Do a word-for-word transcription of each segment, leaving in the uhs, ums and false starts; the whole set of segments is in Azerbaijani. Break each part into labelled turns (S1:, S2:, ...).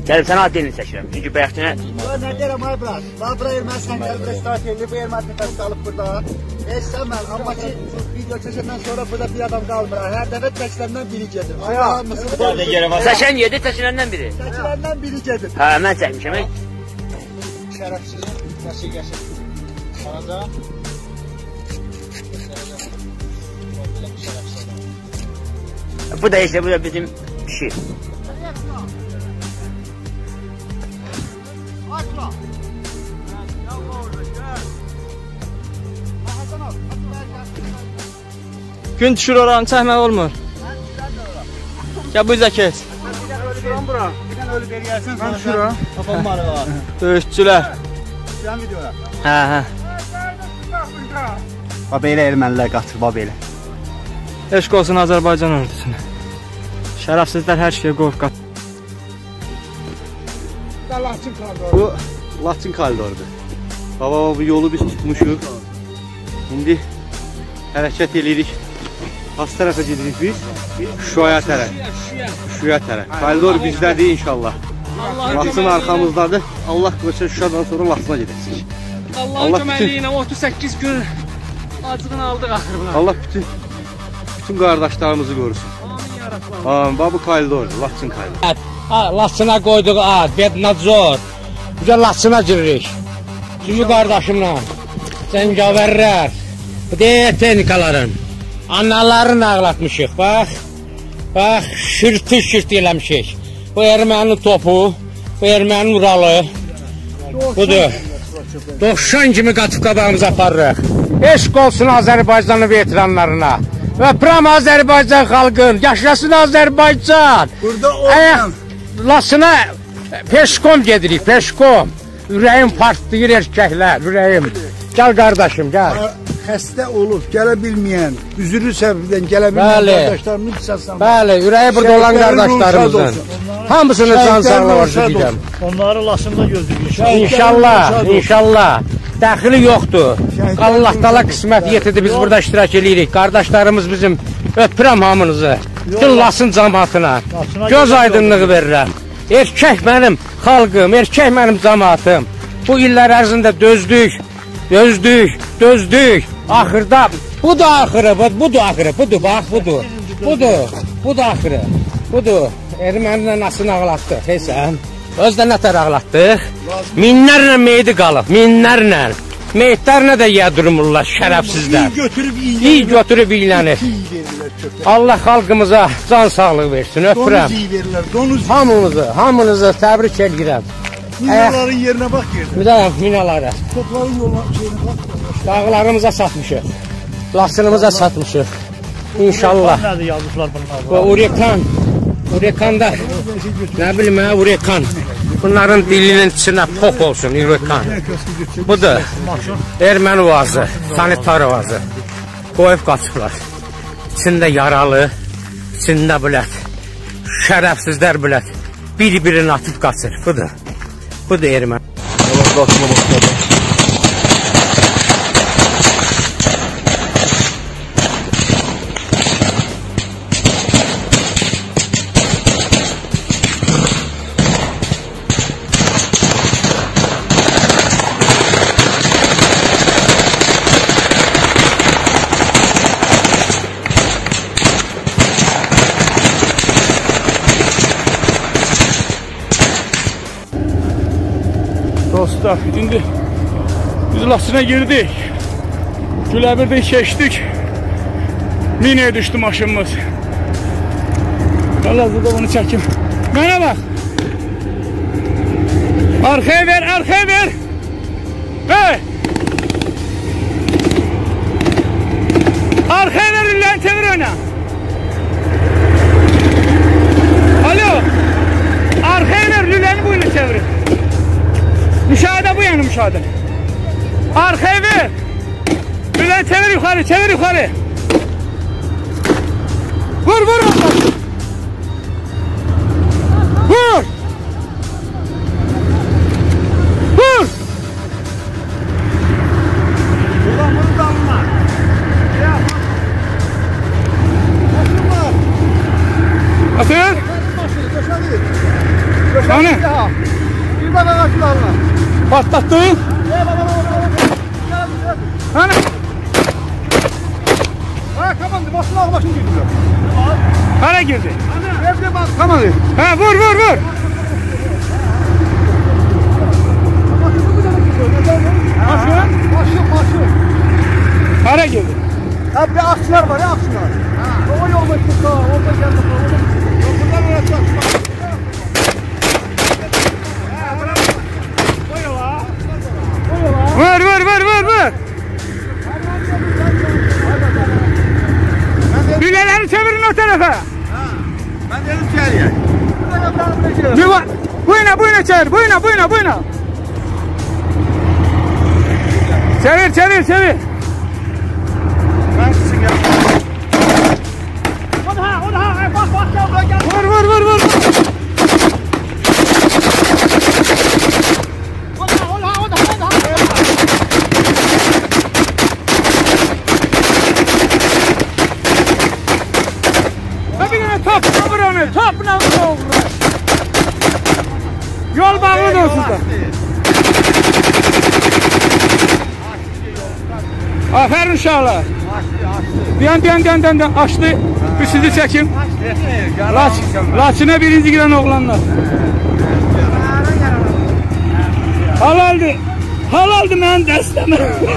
S1: Gəlib sənə adını çəkirəm. Çünki bəyəxtinə...
S2: Nə deyirəm ay bırak. Bax bura erməsən gəlib restart edildi. Bu erməsin təs qalıb burada. Eşsən mən. Amma ki video çəkəndən sonra burada bir adam qalmır. Hər dəfə çəkiləndən biri gedir.
S1: Çəkən yedi, çəkiləndən biri.
S2: Çəkiləndən biri gedir.
S1: Hə, mən çəkmişəm.
S2: Şərəfsiz. Yaşıl yaşıl. Arada.
S1: Bu da işte, bu da bizim kişi.
S3: Gün düşür oranı çəkmək olmur. Gəl bu izə keç.
S2: Şuran bura. Bir dənə ölü beri gəlsin. Mən şura. Kafam var var.
S3: Döyüşçülər.
S2: Şuran videoya.
S3: Hə, hə.
S2: Bax belə ermənilər qaçır, bax belə.
S3: Eşq olsun Azərbaycan ordusuna. Şərəfsizlər hər şeyə qorxaq.
S4: Bu Laçın koridorudur. Baba bu yolu biz tutmuşuq. İndi hərəkət edirik. Az tərəfə gedirik biz. Şuşaya tərəf. Şuşaya tərəf. Koridor bizdədir inşallah. Laçın arxamızdadır. Allah qılırsa Şuşadan sonra Laçına gedəcək.
S3: Allah'ın köməkliyi ilə otuz səkkiz gün acığını aldıq axır buna.
S4: Allah bütün bütün qardaşlarımızı qorusun. Amin. Bax bu koridordur, Laçın koridoru.
S5: Laçına qoyduq ad, Bednadzor. Bizə Laçına giririk. Sizi qardaşımla, zəngavərlər, bu deyək texnikaların, analarını ağlatmışıq, bax. Bax, şırtı-şırtı eləmişik. Bu ermənin topu, bu ermənin uralı. Budur. doxsan kimi qatıb qabağımıza aparırıq. Eşq olsun Azərbaycanın veteranlarına. Öpürəm Azərbaycan xalqın, yaşasın Azərbaycan.
S2: Burada olmayan.
S5: Laçına peşkom gedirik, peşkom. Ürəyim partlayır erkəklər, ürəyim. Gəl qardaşım, gəl.
S2: Xəstə olub, gələ bilməyən, üzürü səbəbdən gələ bilməyən qardaşlarımın qısasından.
S5: Bəli, ürəyi burada olan qardaşlarımızın. Hamısının can sağlığı arzu edirəm.
S2: Onları Laçında gözləyir.
S5: İnşallah, inşallah. Dəxili yoxdur. Allah tala qismət yetirdi, biz burada iştirak edirik. Qardaşlarımız bizim, öpürəm hamınızı. Bütün Laçın cəmaatına göz aydınlığı verirəm. Erkək mənim xalqım, erkək mənim cəmaatım. Bu illər ərzində dözdük, dözdük, dözdük. Axırda, budur axırı, budur axırı, budur, bax, budur. Budur, budur axırı, budur. Erməninin nasını ağlatdıq, heysən. Özdə nətər ağlatdıq? Minlərlə meydi qalıb, minlərlə. Meydlərlə də yədurmurlar, şərəfsizlər.
S2: İyi götürüb iylənir.
S5: İyi götürüb iylənir. Allah xalqımıza can sağlığı versin, öpürəm.
S2: Donuz iyi verirlər, donuz.
S5: Hamınızı, hamınızı təbrik edirəm.
S2: Minaların yerinə bax yerdə.
S5: Bir daha minalara.
S2: Topların yoluna şeyinə bax.
S5: Dağlarımıza satmışıq. Laçınımıza satmışıq. İnşallah.
S2: Nədir yazıblar bunlar?
S5: Bu Urekan. Urekanda, nə bilim hə, Urekan. Bunların dilinin içinə pop olsun, Urekan. Budur, erməni vazı, sanitar vazı. Qoyub qaçıblar. İçində yaralı, içində bülət, şərəfsizlər bülət. Bir-birini atıb qaçır, budur. Budur erməni.
S3: Dostlar, indi biz Laçına girdik. Güləbirdən keçdik. Minəyə düşdü maşınımız. Hal-hazırda bunu çəkim. Mənə bax. Arkaya ver, arkaya ver. Hey! Arkaya ver, üllərini çevir öne. Alo. Arkaya ver, üllərini bu yana çevirin. Müşahede bu yana müşahede. Arkaya ver. Üllen çevir yukarı, çevir yukarı. Vur vur ondan. Vur. Vur.
S2: Ulan bunu da alma. Ya.
S3: Atın.
S2: Başını, başını, başını.
S3: Hani?
S2: Bir bak ağaçlarla.
S3: Patlattın? Hani?
S2: Ha kamandı basın al başını gidiyor.
S3: Hara girdi?
S2: Evde bak kamandı.
S3: Ha vur vur vur.
S2: Başı, başı, başı.
S3: Hara girdi?
S2: Ha bir de akçılar var ya akçılar. O yol başında, orada geldi. Buradan oraya çıkmak.
S3: Vur vur vur vur vur. Lüleleri çevirin o tarafa.
S2: Ben dedim gel ya.
S3: Bir bak. Buyuna buyuna çevir. Buyuna buyuna buyuna. Çevir çevir çevir.
S2: Ben sizin ya. O da ha o da ha. Bak bak gel buraya gel.
S3: Vur vur vur vur.
S2: O da o da o da o da.
S3: Bir tane top vur onu. Topla vur. Yol bağlı olsun da. Aferin uşaqlar. Diyan diyan diyan diyan diyan açtı. Bir sizi çekin. Laç, Laçına birinci giren oğlanlar. Halaldı. Halaldı mən dəstəmə.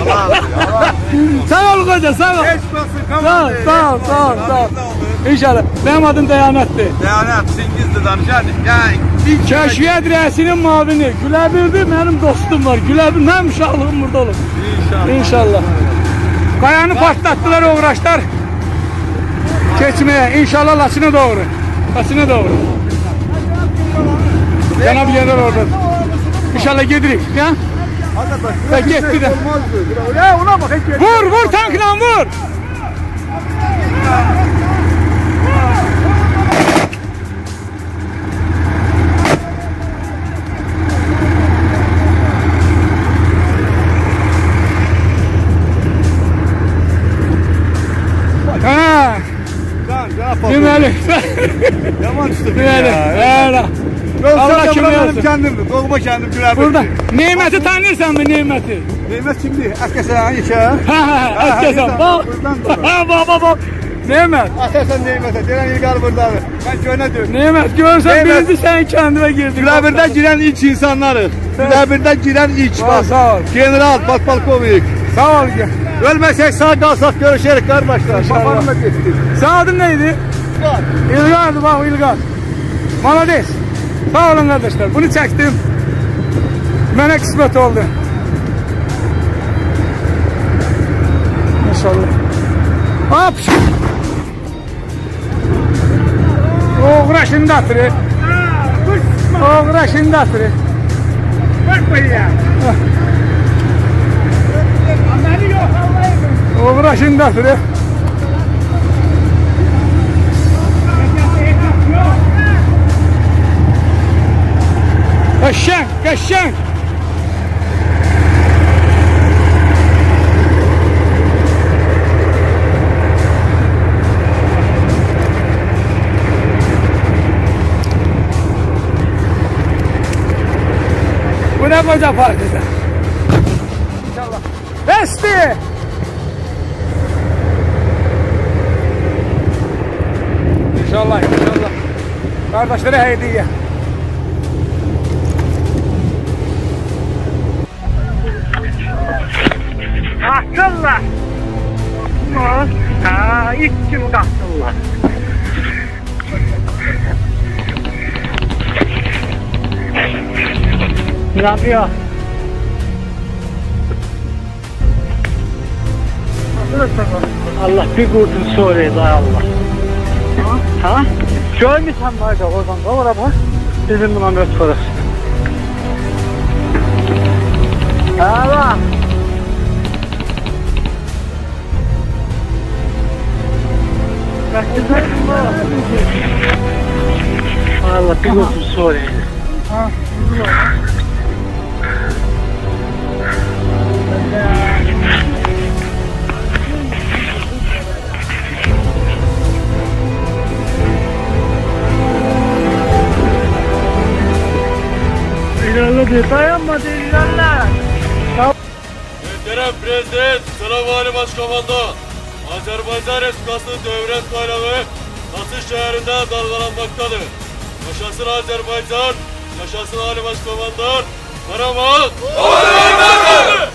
S3: Sağ ol qoca, sağ ol. Sağ ol, sağ ol, sağ ol, sağ ol. İnşallah. Benim adım Dəyanətdir.
S2: Dəyanət, Singizdir danışan. Yəni
S3: Kəşfiyyat rəisinin mavini. Güləbirdir, mənim dostum var. Güləbir, mənim uşaqlığım burada olur.
S2: İnşallah.
S3: İnşallah. Qayanı partlattılar uğraşlar. Keçməyə. İnşallah Laçına doğru. Laçına doğru. Cənab General orada. İnşallah gedirik. Ya? Ya gitti de.
S2: Ya ona bak.
S3: Vur vur tankla vur. Ha. Deməli.
S2: Yaman işte.
S3: Deməli. Öyle. Allah kimi yazsın.
S2: Kendimdir. Doğma kendim güler.
S3: Burada Nemeti tanırsan mı Nemeti?
S2: Nimet kimdi? Akkesan işe.
S3: Ha ha Akkesan. Bak. Ha bak bak bak. Nemet.
S2: Atasan Nimet'e. Diren İlgar burada. Ben köyüne diyorum.
S3: Nemet görsen
S2: Nemet.
S3: birinci sen kendime girdin.
S2: Gülerbir'den giren ilk insanlarız. Gülerbir'den giren ilk.
S3: Sağ ol, sağ ol.
S2: General, Patpalkovik.
S3: Sağ ol.
S2: Ölmesek sağ kalsak görüşerek kardeşler. Babanla gitti.
S3: Sen adın neydi? İlgar. İlgar'dı bak İlgar. Malades. Sağ olun kardeşler. Bunu çektim. Bana kısmet oldu. İnşallah. Hop. Oğra şimdi atırı. Oğra şimdi atırı. Bak ya. Oğra şimdi atırı. Kaşşan, kaşşan. Bu ne koca partide? İnşallah. Besti! İnşallah, inşallah. Kardeşlere hediye. Kalksınlar. Ha, ilk kim kalksınlar. Ne yapıyor? Allah bir kurtun söyledi Allah. Ha? Ha? Görmüşsen var da oradan da var ama bizim buna möt parası. Ha. Allah bir kurtun söyledi. Ha? oldu? Dayanma deyirlər.
S6: Muhterem Prezident, Selamvali Başkomandan, Azerbaycan Respublikası'nın devlet bayrağı Nasır şehrinde dalgalanmaktadır. Yaşasın Azerbaycan, yaşasın Ali Başkomandan, Karaman!